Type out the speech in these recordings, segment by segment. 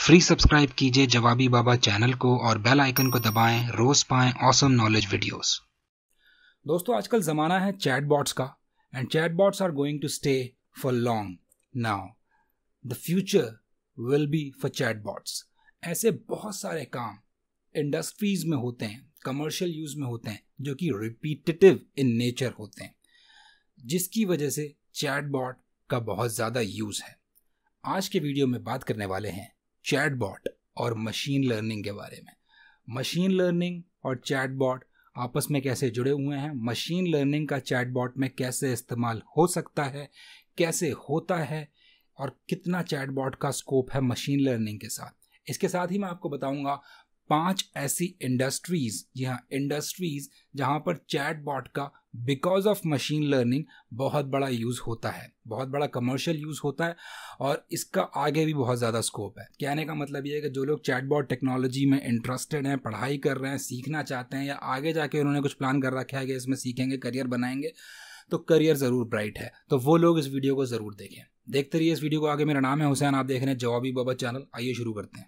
Free subscribe कीजिए जवाबी बाबा channel को और बेल आइकन को दबाएं, रोज पाएं ऑसम नॉलेज वीडियोस। दोस्तों आजकल ज़माना है चैटबॉट्स का and chatbots are going to stay for long now. The future will be for chatbots. ऐसे बहुत सारे काम इंडस्ट्रीज में होते हैं, कमर्शियल यूज़ में होते हैं, जो कि रिपीटेटिव इन नेचर होते हैं, जिसकी वजह से चैटबॉट का बहुत ज़्यादा यूज़ है। आज के वीडियो में बात करने वाले हैं चैटबॉट और मशीन लर्निंग के बारे में। मशीन लर्निंग और चैटबॉट आपस में कैसे जुड़े हुए हैं, मशीन लर्निंग का चैटबॉट में कैसे इस्तेमाल हो सकता है, कैसे होता है और कितना चैटबॉट का स्कोप है मशीन लर्निंग के साथ। इसके साथ ही मैं आपको बताऊंगा 5 ऐसी इंडस्ट्रीज, जी हाँ इंडस्ट्रीज, जहां पर चैटबॉट का बिकॉज ऑफ मशीन लर्निंग बहुत बड़ा यूज़ होता है, बहुत बड़ा कमर्शियल यूज़ होता है और इसका आगे भी बहुत ज़्यादा स्कोप है। कहने का मतलब ये है कि जो लोग चैटबॉट टेक्नोलॉजी में इंटरेस्टेड हैं, पढ़ाई कर रहे हैं, सीखना चाहते हैं या आगे जाके उन्होंने कुछ प्लान कर रखा है कि इसमें सीखेंगे, करियर बनाएंगे, तो करियर ज़रूर ब्राइट है। तो वो लोग इस वीडियो को ज़रूर देखें। देखते रहिए इस वीडियो को आगे। मेरा नाम है हुसैन, आप देख रहे हैं जवाबी बाबा चैनल। आइए शुरू करते हैं।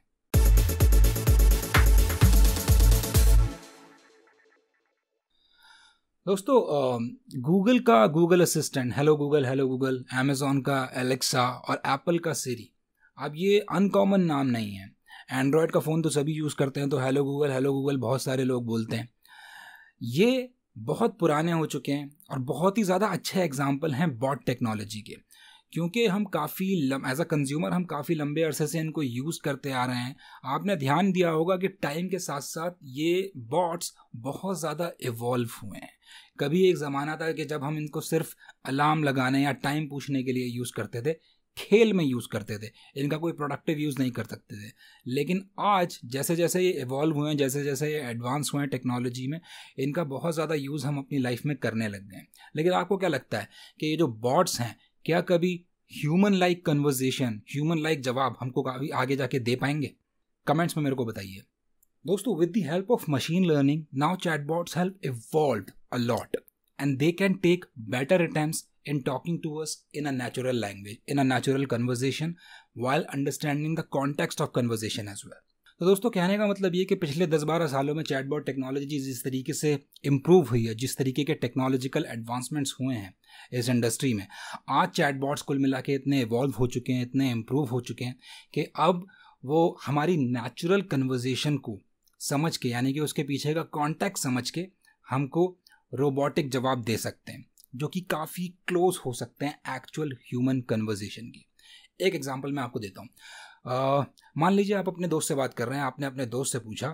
दोस्तों गूगल का Google Assistant, hello Google, Amazon का एलेक्सा और एप्पल का सिरी, अब ये अनकॉमन नाम नहीं है। एंड्रॉयड का फ़ोन तो सभी यूज़ करते हैं, तो हेलो गूगल बहुत सारे लोग बोलते हैं। ये बहुत पुराने हो चुके हैं और बहुत ही ज़्यादा अच्छे एग्जाम्पल हैं बॉट टेक्नोलॉजी के, क्योंकि हम काफ़ी एज अ कंज्यूमर हम काफ़ी लंबे अरसे से इनको यूज़ करते आ रहे हैं। आपने ध्यान दिया होगा कि टाइम के साथ साथ ये बॉट्स बहुत ज़्यादा इवॉल्व हुए हैं। कभी एक ज़माना था कि जब हम इनको सिर्फ अलार्म लगाने या टाइम पूछने के लिए यूज़ करते थे, खेल में यूज़ करते थे, इनका कोई प्रोडक्टिव यूज़ नहीं कर सकते थे। लेकिन आज जैसे जैसे ये इवॉल्व हुए हैं, जैसे जैसे ये एडवांस हुए हैं टेक्नोलॉजी में, इनका बहुत ज़्यादा यूज़ हम अपनी लाइफ में करने लग गए हैं। लेकिन आपको क्या लगता है कि ये जो बॉट्स हैं, क्या कभी human like conversation, human like जवाब हमको कभी आगे जाके दे पाएंगे? कमेंट्स में मेरे को बताइए। दोस्तों, with the help of machine learning, now chatbots have evolved a lot and they can take better attempts in talking to us in a natural language, in a natural conversation, while understanding the context of conversation as well. तो दोस्तों कहने का मतलब ये कि पिछले 10-12 सालों में चैटबॉट टेक्नोलॉजी जिस तरीके से इम्प्रूव हुई है, जिस तरीके के टेक्नोलॉजिकल एडवांसमेंट्स हुए हैं इस इंडस्ट्री में, आज चैटबॉट्स कुल मिला के इतने इवॉल्व हो चुके हैं, इतने इम्प्रूव हो चुके हैं कि अब वो हमारी नेचुरल कन्वर्जेशन को समझ के, यानी कि उसके पीछे का कॉन्टेक्स्ट समझ के हमको रोबोटिक जवाब दे सकते हैं, जो कि काफ़ी क्लोज हो सकते हैं एक्चुअल ह्यूमन कन्वर्जेशन की। एक एग्जांपल मैं आपको देता हूँ। मान लीजिए आप अपने दोस्त से बात कर रहे हैं, आपने अपने दोस्त से पूछा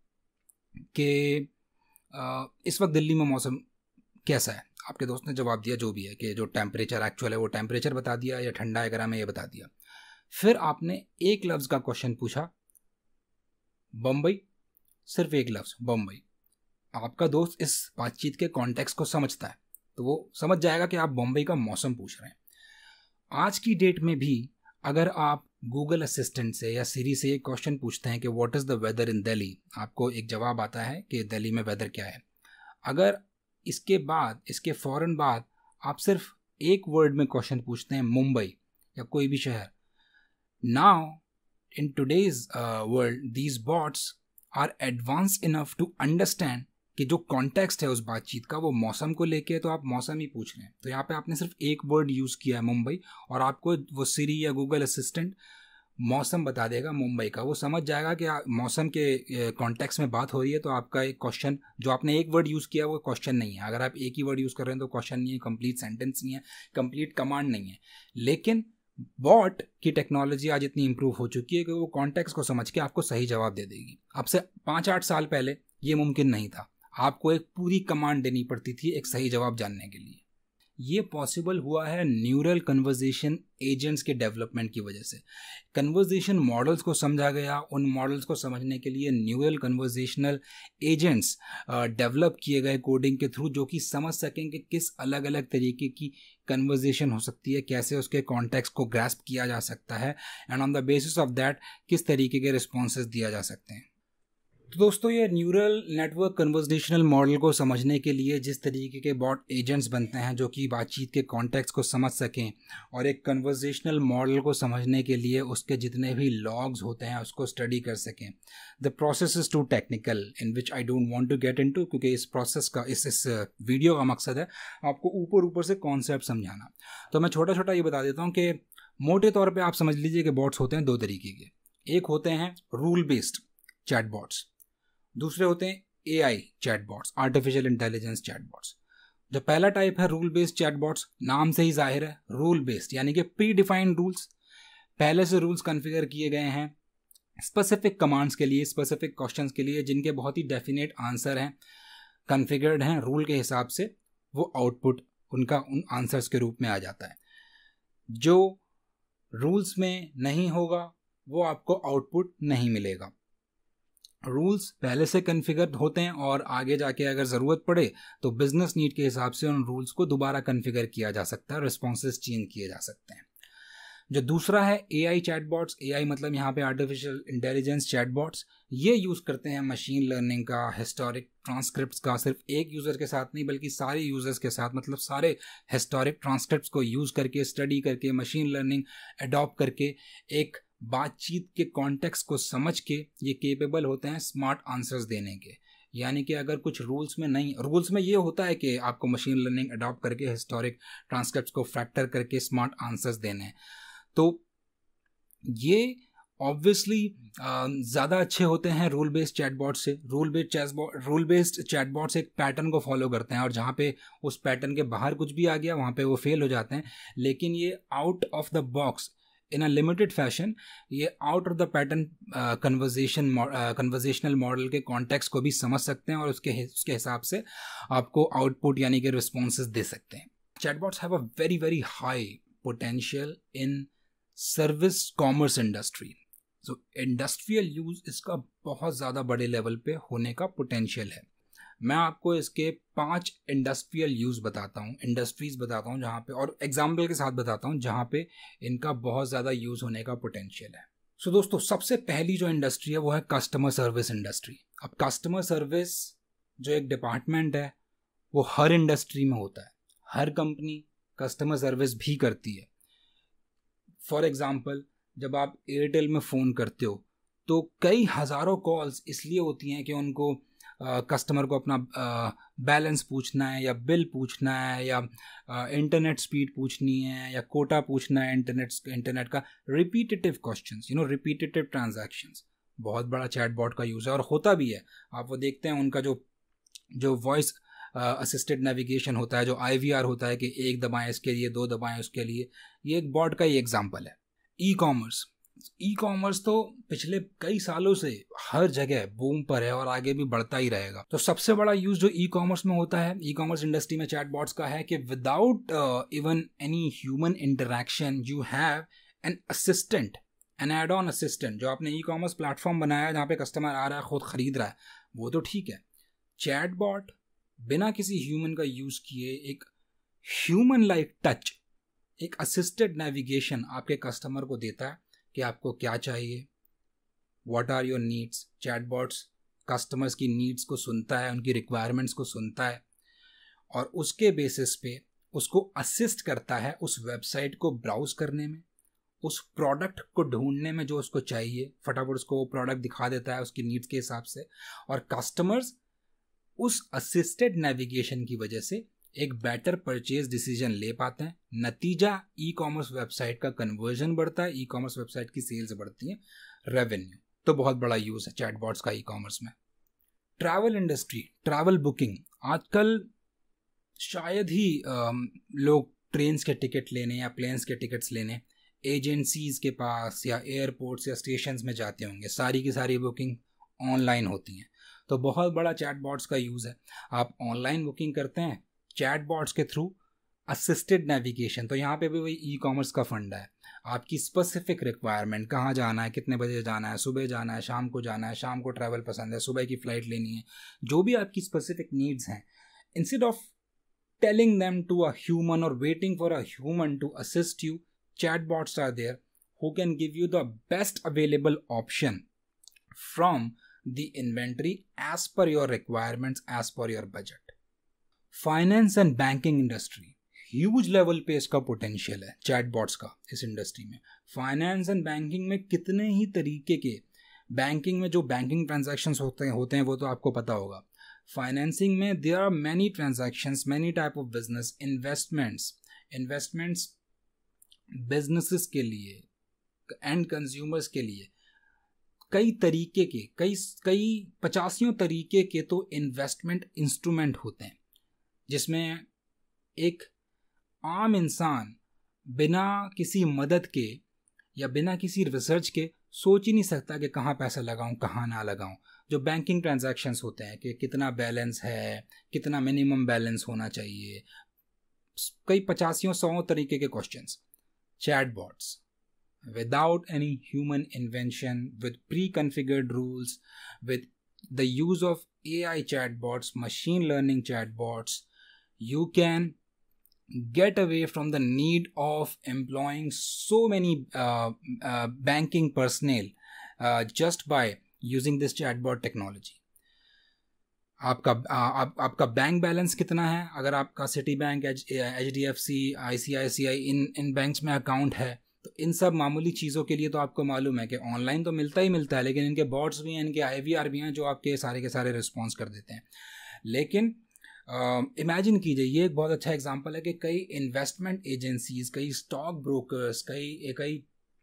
कि इस वक्त दिल्ली में मौसम कैसा है। आपके दोस्त ने जवाब दिया जो भी है, कि जो टेम्परेचर एक्चुअल है वो टेम्परेचर बता दिया, या ठंडा है गर्म है ये बता दिया। फिर आपने एक लफ्ज़ का क्वेश्चन पूछा, बम्बई, सिर्फ एक लफ्ज़ बम्बई। आपका दोस्त इस बातचीत के कॉन्टेक्स्ट को समझता है, तो वो समझ जाएगा कि आप बम्बई का मौसम पूछ रहे हैं। आज की डेट में भी अगर आप गूगल असिस्टेंट से या सिरी से एक क्वेश्चन पूछते हैं कि what is the weather in Delhi, आपको एक जवाब आता है कि दिल्ली में वेदर क्या है। अगर इसके फ़ौरन बाद आप सिर्फ एक वर्ड में क्वेश्चन पूछते हैं, मुंबई या कोई भी शहर, now in today's world these bots are advance enough to understand कि जो कॉन्टेक्स्ट है उस बातचीत का वो मौसम को लेके, तो आप मौसम ही पूछ रहे हैं। तो यहाँ पे आपने सिर्फ एक वर्ड यूज़ किया है मुंबई, और आपको वो सिरी या गूगल असिस्टेंट मौसम बता देगा मुंबई का। वो समझ जाएगा कि मौसम के कॉन्टेक्स्ट में बात हो रही है, तो आपका एक क्वेश्चन, जो आपने एक वर्ड यूज़ किया वो क्वेश्चन नहीं है। अगर आप एक ही वर्ड यूज़ कर रहे हैं तो क्वेश्चन नहीं है, कंप्लीट सेंटेंस नहीं है, कंप्लीट कमांड नहीं है। लेकिन बॉट की टेक्नोलॉजी आज इतनी इंप्रूव हो चुकी है कि वो कॉन्टेक्स्ट को समझ के आपको सही जवाब दे देगी। अब से 5-8 साल पहले ये मुमकिन नहीं था, आपको एक पूरी कमांड देनी पड़ती थी एक सही जवाब जानने के लिए। ये पॉसिबल हुआ है न्यूरल कन्वर्जेशन एजेंट्स के डेवलपमेंट की वजह से। कन्वर्जेशन मॉडल्स को समझा गया, उन मॉडल्स को समझने के लिए न्यूरल कन्वर्जेशनल एजेंट्स डेवलप किए गए कोडिंग के थ्रू, जो कि समझ सकें कि किस अलग अलग तरीके की कन्वर्जेशन हो सकती है, कैसे उसके कॉन्टेक्स्ट को ग्रास्प किया जा सकता है, and on the basis of that किस तरीके के रिस्पॉन्सेज दिया जा सकते हैं। तो दोस्तों, ये न्यूरल नेटवर्क कन्वर्सेशनल मॉडल को समझने के लिए जिस तरीके के बॉट एजेंट्स बनते हैं जो कि बातचीत के कॉन्टेक्स्ट को समझ सकें, और एक कन्वर्सेशनल मॉडल को समझने के लिए उसके जितने भी लॉग्स होते हैं उसको स्टडी कर सकें। The process is too technical in which I don't want to get into, क्योंकि इस प्रोसेस का इस वीडियो का मकसद है आपको ऊपर ऊपर से कॉन्सेप्ट समझाना। तो मैं छोटा छोटा ये बता देता हूँ कि मोटे तौर पर आप समझ लीजिए कि बॉट्स होते हैं दो तरीके के। एक होते हैं रूल बेस्ड चैटबॉट्स, दूसरे होते हैं AI chatbots, artificial intelligence chatbots. जो पहला टाइप है रूल बेस्ड चैटबॉट्स, नाम से ही जाहिर है रूल बेस्ड, यानी कि प्री डिफाइंड रूल्स, पहले से रूल्स कॉन्फ़िगर किए गए हैं स्पेसिफिक कमांड्स के लिए, स्पेसिफिक क्वेश्चंस के लिए, जिनके बहुत ही डेफिनेट आंसर हैं, कॉन्फ़िगर्ड हैं रूल के हिसाब से, वो आउटपुट उनका उन आंसर्स के रूप में आ जाता है। जो रूल्स में नहीं होगा वो आपको आउटपुट नहीं मिलेगा। रूल्स पहले से कॉन्फ़िगर होते हैं और आगे जाके अगर ज़रूरत पड़े तो बिजनेस नीड के हिसाब से उन रूल्स को दोबारा कॉन्फ़िगर किया जा सकता है, रिस्पॉन्सेस चेंज किए जा सकते हैं। जो दूसरा है एआई चैटबॉट्स, एआई मतलब यहाँ पे आर्टिफिशियल इंटेलिजेंस चैटबॉट्स, ये यूज़ करते हैं मशीन लर्निंग का, हिस्टोरिक ट्रांसक्रिप्ट्स का, सिर्फ एक यूज़र के साथ नहीं बल्कि सारे यूज़र्स के साथ, मतलब सारे हिस्टोरिक ट्रांसक्रिप्ट्स को यूज़ करके, स्टडी करके, मशीन लर्निंग अडॉप्ट करके, एक बातचीत के कॉन्टेक्स्ट को समझ के ये केपेबल होते हैं स्मार्ट आंसर्स देने के। यानी कि अगर कुछ रूल्स में नहीं, रूल्स में ये होता है कि आपको मशीन लर्निंग अडॉप्ट करके हिस्टोरिक ट्रांसक्रिप्ट्स को फैक्टर करके स्मार्ट आंसर्स देने हैं, तो ये ऑब्वियसली ज़्यादा अच्छे होते हैं रूल बेस्ड चैटबॉट से। रूल बेस्ड चैटबॉट्स एक पैटर्न को फॉलो करते हैं और जहाँ पे उस पैटर्न के बाहर कुछ भी आ गया वहाँ पे वो फेल हो जाते हैं। लेकिन ये out of the box in a limited fashion, ये out of the pattern conversational model के कॉन्टेक्स्ट को भी समझ सकते हैं और उसके हिसाब से आपको आउटपुट यानी कि रिस्पॉन्सेज दे सकते हैं। Chatbots have a very very high potential in service commerce industry. So industrial use इसका बहुत ज़्यादा बड़े लेवल पे होने का पोटेंशियल है। मैं आपको इसके 5 इंडस्ट्रियल यूज़ बताता हूँ, इंडस्ट्रीज़ बताता हूँ जहाँ पे, और एग्जाम्पल के साथ बताता हूँ जहाँ पे इनका बहुत ज़्यादा यूज़ होने का पोटेंशियल है। सो दोस्तों, सबसे पहली जो इंडस्ट्री है वो है कस्टमर सर्विस इंडस्ट्री। अब कस्टमर सर्विस जो एक डिपार्टमेंट है वो हर इंडस्ट्री में होता है, हर कंपनी कस्टमर सर्विस भी करती है। फॉर एग्ज़ाम्पल, जब आप एयरटेल में फ़ोन करते हो तो कई हज़ारों कॉल्स इसलिए होती हैं कि उनको कस्टमर को अपना बैलेंस पूछना है, या बिल पूछना है, या इंटरनेट स्पीड पूछनी है, या कोटा पूछना है इंटरनेट का, रिपीटेटिव क्वेश्चंस, रिपीटेटिव ट्रांजैक्शंस। बहुत बड़ा चैटबॉट का यूज़ है और होता भी है। आप वो देखते हैं उनका जो वॉइस असिस्टेड नेविगेशन होता है, जो IVR होता है कि एक दबाएं इसके लिए, 2 दबाएं उसके लिए, ये एक बॉट का ही एग्जाम्पल है। ई कॉमर्स तो पिछले कई सालों से हर जगह बूम पर है और आगे भी बढ़ता ही रहेगा। तो सबसे बड़ा यूज जो ई कॉमर्स में होता है, ई कॉमर्स इंडस्ट्री में चैटबॉट्स का है कि without even any human interaction you have an assistant, an add on assistant. जो आपने ई कॉमर्स प्लेटफॉर्म बनाया है जहाँ पे कस्टमर आ रहा है, खुद खरीद रहा है, वो तो ठीक है। चैटबॉट बिना किसी ह्यूमन का यूज किए एक ह्यूमन लाइक टच, एक असिस्टेड नेविगेशन आपके कस्टमर को देता है कि आपको क्या चाहिए, what are your needs. Chatbots customers की नीड्स को सुनता है, उनकी रिक्वायरमेंट्स को सुनता है और उसके बेसिस पे उसको असिस्ट करता है उस वेबसाइट को ब्राउज करने में, उस प्रोडक्ट को ढूंढने में जो उसको चाहिए, फटाफट उसको वो प्रोडक्ट दिखा देता है उसकी नीड्स के हिसाब से। और कस्टमर्स उस असिस्टेड नेविगेशन की वजह से एक बेटर परचेज डिसीजन ले पाते हैं। नतीजा ई कॉमर्स वेबसाइट का कन्वर्जन बढ़ता है, ई कॉमर्स वेबसाइट की सेल्स बढ़ती हैं, रेवेन्यू। तो बहुत बड़ा यूज़ है चैटबॉट्स का ई कॉमर्स में। ट्रैवल इंडस्ट्री, ट्रैवल बुकिंग, आजकल शायद ही लोग ट्रेन्स के टिकट लेने या प्लेन्स के टिकट्स लेने एजेंसीज़ के पास या एयरपोर्ट्स या स्टेशंस में जाते होंगे। सारी की सारी बुकिंग ऑनलाइन होती हैं, तो बहुत बड़ा चैटबॉट्स का यूज़ है। आप ऑनलाइन बुकिंग करते हैं चैटबॉट्स के थ्रू, असिस्टेड नेविगेशन। तो यहाँ पे भी वही ई कॉमर्स का फंडा है। आपकी स्पेसिफिक रिक्वायरमेंट, कहाँ जाना है, कितने बजे जाना है, सुबह जाना है, शाम को जाना है, शाम को ट्रैवल पसंद है, सुबह की फ़्लाइट लेनी है, जो भी आपकी स्पेसिफिक नीड्स हैं, instead of telling them to a human और waiting for a human to assist you, chatbots are there who can give you the best available option from the inventory as per your requirements, as per your budget. Finance and banking industry, huge level पे इसका potential है chatbots का इस industry में। Finance and banking में कितने ही तरीके के, बैंकिंग में जो बैंकिंग ट्रांजैक्शंस होते हैं वो तो आपको पता होगा। फाइनेंसिंग में there are many transactions, many type of business, investments businesses के लिए, एंड कंज्यूमर्स के लिए कई तरीके के, कई 85 तरीके के तो इन्वेस्टमेंट इंस्ट्रूमेंट होते हैं, जिसमें एक आम इंसान बिना किसी मदद के या बिना किसी रिसर्च के सोच ही नहीं सकता कि कहाँ पैसा लगाऊं, कहाँ ना लगाऊं। जो बैंकिंग ट्रांजैक्शंस होते हैं कि कितना बैलेंस है, कितना मिनिमम बैलेंस होना चाहिए, कई 85-100 तरीके के questions. Chatbots without any human invention, with pre-configured rules, with the use of AI chatbots, machine learning chatbots, you can get away from the need of employing so many banking personnel just by using this chatbot technology. आपका bank balance कितना है, अगर आपका Citi bank, HDFC, ICICI इन banks में account है, तो इन सब मामूली चीज़ों के लिए तो आपको मालूम है कि ऑनलाइन तो मिलता ही मिलता है, लेकिन इनके बॉट्स भी हैं, इनके IVR भी हैं जो आपके सारे के सारे रिस्पॉन्स कर देते हैं। लेकिन इमेजिन कीजिए, ये एक बहुत अच्छा एग्जांपल है कि कई इन्वेस्टमेंट एजेंसीज, कई स्टॉक ब्रोकर्स, कई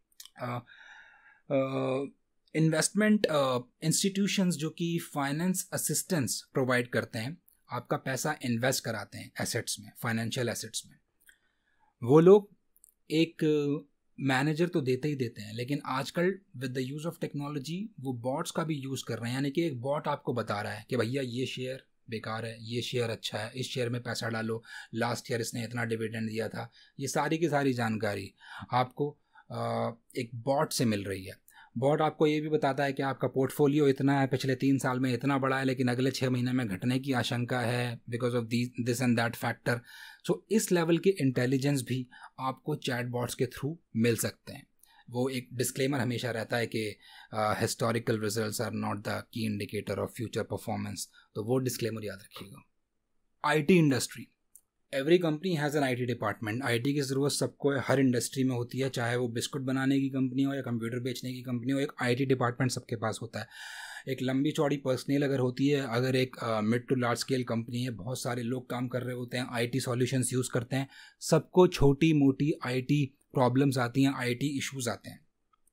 इन्वेस्टमेंट इंस्टीट्यूशंस जो कि फाइनेंस असिस्टेंस प्रोवाइड करते हैं, आपका पैसा इन्वेस्ट कराते हैं एसेट्स में, फाइनेंशियल एसेट्स में। वो लोग एक मैनेजर तो देते ही देते हैं, लेकिन आजकल with the use of technology वो बॉट्स का भी यूज़ कर रहे हैं। यानी कि एक बॉट आपको बता रहा है कि भैया ये शेयर बेकार है, ये शेयर अच्छा है, इस शेयर में पैसा डालो, लास्ट ईयर इसने इतना डिविडेंड दिया था। ये सारी की सारी जानकारी आपको एक बॉट से मिल रही है। बॉट आपको ये भी बताता है कि आपका पोर्टफोलियो इतना है, पिछले 3 साल में इतना बढ़ा है, लेकिन अगले 6 महीने में घटने की आशंका है because of this and that factor. So इस लेवल के इंटेलिजेंस भी आपको चैटबॉट्स के थ्रू मिल सकते हैं। वो एक डिस्क्लेमर हमेशा रहता है कि historical results are not the key indicator of future performance, तो वो डिस्क्लेमर याद रखिएगा। IT industry, every company has an IT department. IT की ज़रूरत सबको है, हर इंडस्ट्री में होती है, चाहे वो बिस्कुट बनाने की कंपनी हो या कंप्यूटर बेचने की कंपनी हो, एक आईटी डिपार्टमेंट सबके पास होता है। एक लंबी चौड़ी पर्सनल अगर होती है, अगर एक mid to large scale company है, बहुत सारे लोग काम कर रहे होते हैं, आईटी सॉल्यूशंस यूज़ करते हैं, सबको छोटी मोटी आईटी प्रॉब्लम्स आती हैं, आईटी इश्यूज आते हैं।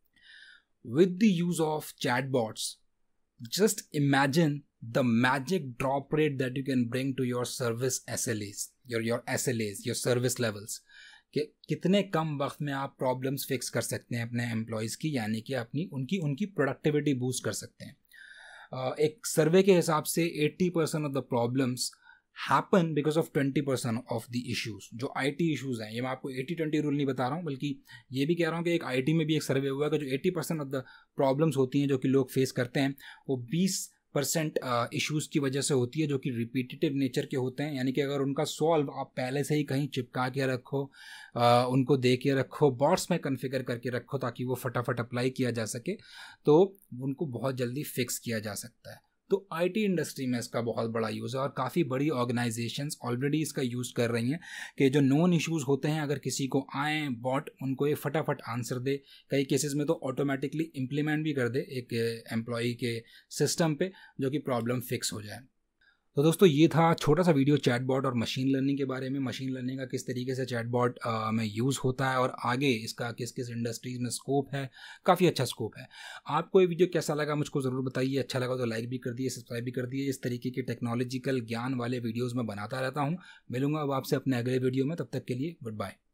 With the use of chatbots, just imagine the magic drop rate that you can bring to your service SLAs, your SLAs, your service levels, कि कितने कम वक्त में आप प्रॉब्लम्स फिक्स कर सकते हैं अपने एम्प्लॉयज़ की, यानी कि उनकी प्रोडक्टिविटी बूस्ट कर सकते हैं। एक सर्वे के हिसाब से 80% of the problems happen because of 20% of the issues. जो आईटी इश्यूज हैं, ये मैं आपको 80-20 रूल नहीं बता रहा हूँ, बल्कि ये भी कह रहा हूँ कि एक आईटी में भी एक सर्वे हुआ है कि जो 80% ऑफ द प्रॉब्लम्स होती हैं जो कि लोग फेस करते हैं, वो 20% इश्यूज़ की वजह से होती है जो कि रिपीटेटिव नेचर के होते हैं। यानी कि अगर उनका सॉल्व आप पहले से ही कहीं चिपका के रखो, उनको दे के रखो, बॉट्स में कॉन्फ़िगर करके रखो ताकि वो फटाफट अप्लाई किया जा सके, तो उनको बहुत जल्दी फिक्स किया जा सकता है। तो आईटी इंडस्ट्री में इसका बहुत बड़ा यूज़ है और काफ़ी बड़ी ऑर्गेनाइजेशंस ऑलरेडी इसका यूज़ कर रही हैं कि जो नोन इश्यूज़ होते हैं, अगर किसी को आए, बॉट उनको ये फटाफट आंसर दे, कई केसेस में तो ऑटोमेटिकली इम्प्लीमेंट भी कर दे एक एम्प्लॉई के सिस्टम पे, जो कि प्रॉब्लम फिक्स हो जाए। तो दोस्तों, ये था छोटा सा वीडियो चैटबॉट और मशीन लर्निंग के बारे में। मशीन लर्निंग का किस तरीके से चैटबॉट में यूज़ होता है और आगे इसका किस किस इंडस्ट्रीज़ में स्कोप है, काफ़ी अच्छा स्कोप है। आपको ये वीडियो कैसा लगा मुझको ज़रूर बताइए। अच्छा लगा तो लाइक भी कर दिए, सब्सक्राइब भी कर दिए। इस तरीके के टेक्नोलॉजिकल ज्ञान वाले वीडियोज़ में बनाता रहता हूँ। मिलूंगा अब आपसे अपने अगले वीडियो में, तब तक के लिए गुड बाय।